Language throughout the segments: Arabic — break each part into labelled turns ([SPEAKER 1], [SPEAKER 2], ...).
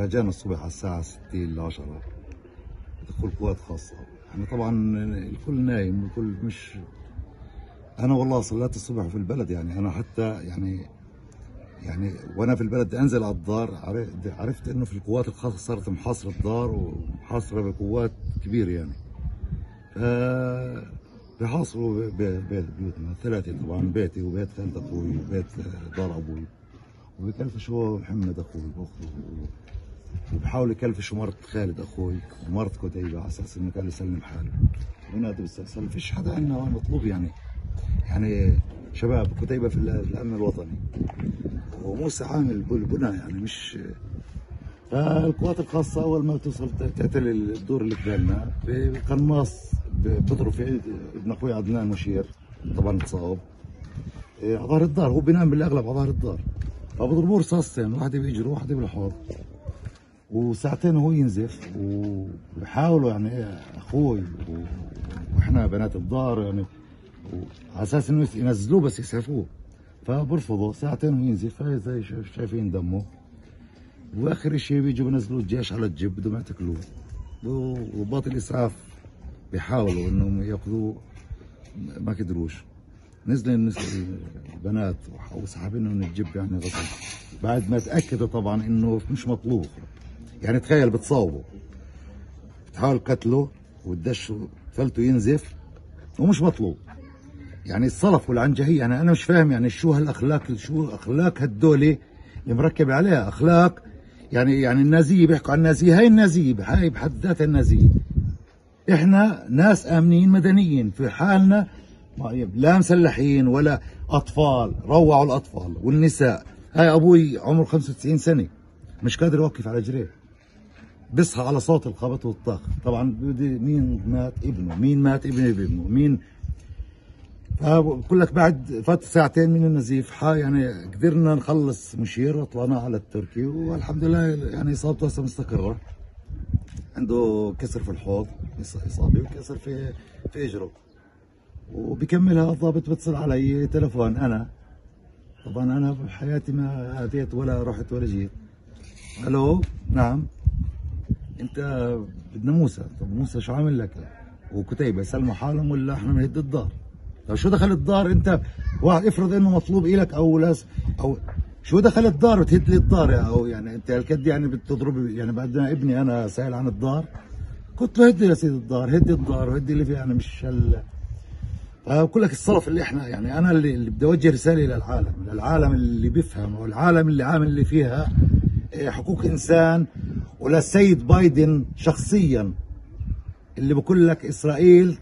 [SPEAKER 1] فاجأنا الصبح على الساعة 6 ل 10 دخول قوات خاصة. يعني طبعا الكل نايم، الكل مش. أنا والله صليت الصبح في البلد، يعني أنا حتى يعني وأنا في البلد أنزل على الدار، عرفت إنه في القوات الخاصة صارت محاصرة الدار ومحاصرة بقوات كبيرة يعني. بيحاصروا بيوتنا ثلاثة، طبعا بيتي وبيت خالد أخوي وبيت دار أبوي، وبكلفشوا محمد أخوي وبحاولوا يكلفشوا مرت خالد أخوي ومرت كتيبة على أساس إنه كان يسلم حاله. بينادوا بالسلسلة، فيش حدا عندنا مطلوب يعني شباب كتيبة في الأمن الوطني وموسى عامل بالبناء يعني مش. فالقوات الخاصة أول ما توصل تعتل الدور اللي قبالنا بقناص بيضرب في ابن أخوي عدنان مشير، طبعا اتصاب على ظهر الدار، هو بينام بالأغلب على ظهر الدار، فبضربوه رصاصتين، واحدة بيجري وواحدة بالحوض، وساعتين وهو ينزف. وبحاولوا يعني اخوي واحنا بنات الدار يعني على اساس انه ينزلوه بس يسعفوه، فبرفضوا. ساعتين وهو ينزف، زي شايفين دمه. واخر شيء بيجوا بينزلوا الجيش على الجيب بدهم يعتقلوه، وضباط الاسعاف بيحاولوا انهم ياخذوه ما قدروش. نزلوا البنات وسحبينه من الجيب يعني غصب، بعد ما تاكدوا طبعا انه مش مطلوب. يعني تخيل بتصاوبه، بتحاول قتله والدش فلته ينزف ومش مطلوب. يعني الصلف والعنجهية، يعني انا مش فاهم يعني شو هالاخلاق، شو اخلاق هالدولة اللي مركب عليها اخلاق. يعني النازية بيحكوا عن النازية، هاي النازية هاي بحد ذاتها النازية. احنا ناس امنين مدنيين في حالنا، لا مسلحين ولا اطفال، روعوا الاطفال والنساء. هاي ابوي عمره 95 سنة مش قادر يوقف على رجليه، بيصحى على صوت الخبط والطخ. طبعا مين مات ابنه، مين مات ابنه، مين. فبقول لك بعد فات ساعتين من النزيف يعني قدرنا نخلص مشير وطلعنا على التركي، والحمد لله يعني اصابته هسه مستقره. عنده كسر في الحوض، اصابه وكسر في اجره، وبكملها الضابط بتصل علي تلفون. انا طبعا انا بحياتي ما اتيت ولا رحت ولا جيت. الو، نعم، انت بدنا موسى. طب موسى شو عامل لك؟ وكتيبه سلموا حالهم ولا احنا بنهد الدار؟ طب شو دخل الدار انت؟ واحد افرض انه مطلوب الك او شو دخل الدار وتهد لي الدار؟ او يعني انت هالكد يعني بتضرب يعني بعدنا ابني انا سائل عن الدار؟ قلت له هدي يا سيدي الدار، هدي الدار وهدي اللي فيه. يعني مش بقول لك الصرف اللي احنا يعني انا اللي بدي اوجه رساله للعالم اللي بيفهم، والعالم اللي عامل اللي فيها حقوق انسان، وللسيد بايدن شخصيا اللي بقول لك اسرائيل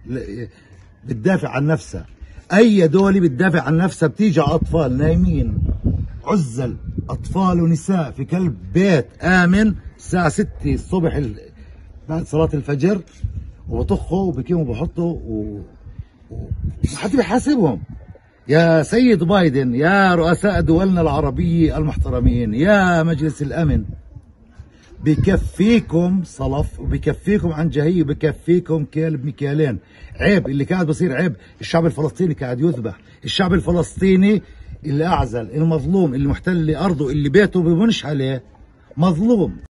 [SPEAKER 1] بتدافع عن نفسها. اي دولة بتدافع عن نفسها بتيجي على اطفال نايمين عزل، اطفال ونساء في قلب بيت امن الساعة 6 الصبح بعد صلاة الفجر، وبطخوا وبكيموا وبحطوا وحد بيحاسبهم. يا سيد بايدن، يا رؤساء دولنا العربية المحترمين، يا مجلس الأمن، بكفيكم صلف وبكفيكم عنجهية وبكفيكم كلب مكيالين. عيب اللي قاعد بصير، عيب الشعب الفلسطيني قاعد يذبح، الشعب الفلسطيني اللي أعزل، المظلوم، اللي محتل أرضه، اللي بيته ببنش عليه، مظلوم.